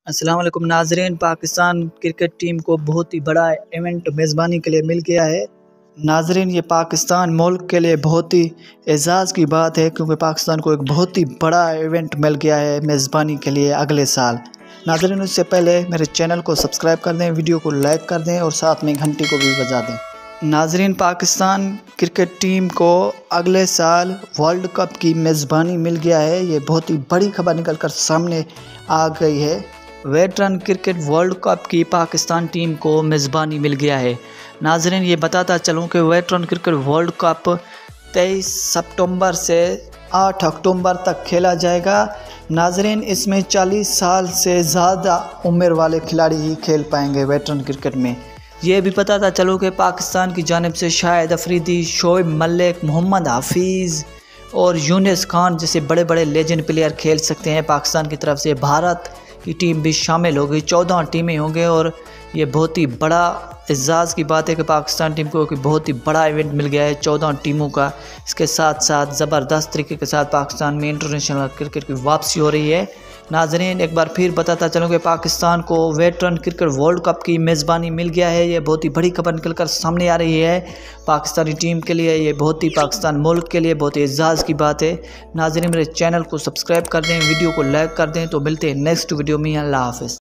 अस्सलाम वालेकुम नाजरीन। पाकिस्तान क्रिकेट टीम को बहुत ही बड़ा इवेंट मेज़बानी के लिए मिल गया है। नाजरीन, ये पाकिस्तान मुल्क के लिए बहुत ही एजाज़ की बात है क्योंकि पाकिस्तान को एक बहुत ही बड़ा इवेंट मिल गया है मेज़बानी के लिए अगले साल। नाजरीन, उससे पहले मेरे चैनल को सब्सक्राइब कर दें, वीडियो को लाइक कर दें और साथ में घंटी को भी बजा दें। नाजरीन, पाकिस्तान क्रिकेट टीम को अगले साल वर्ल्ड कप की मेज़बानी मिल गया है। ये बहुत ही बड़ी खबर निकल कर सामने आ गई है। वेटरन क्रिकेट वर्ल्ड कप की पाकिस्तान टीम को मेज़बानी मिल गया है। नाजरीन, ये बताता चलूँ कि वेटरन क्रिकेट वर्ल्ड कप 23 सितंबर से 8 अक्टूबर तक खेला जाएगा। नाजरीन, इसमें 40 साल से ज़्यादा उम्र वाले खिलाड़ी ही खेल पाएंगे वेटरन क्रिकेट में। ये भी बताता चलो कि पाकिस्तान की जानिब से शाहिद अफरीदी, शोएब मलिक, मोहम्मद हफीज़ और यूनिस खान जैसे बड़े बड़े लेजेंड प्लेयर खेल सकते हैं। पाकिस्तान की तरफ से भारत की टीम भी शामिल होगी, 14 टीमें होंगे और ये बहुत ही बड़ा एजाज़ की बात है कि पाकिस्तान टीम को बहुत ही बड़ा इवेंट मिल गया है 14 टीमों का। इसके साथ साथ ज़बरदस्त तरीके के साथ पाकिस्तान में इंटरनेशनल क्रिकेट की वापसी हो रही है। नाजरीन, एक बार फिर बताता चलूँ कि पाकिस्तान को वेटरन क्रिकेट वर्ल्ड कप की मेज़बानी मिल गया है। ये बहुत ही बड़ी खबर निकल कर सामने आ रही है पाकिस्तानी टीम के लिए। ये बहुत ही पाकिस्तान मुल्क के लिए बहुत ही एजाज़ की बात है। नाजरीन, मेरे चैनल को सब्सक्राइब कर दें, वीडियो को लाइक कर दें। तो मिलते हैं नेक्स्ट वीडियो में। अल्लाह हाफ़िज़।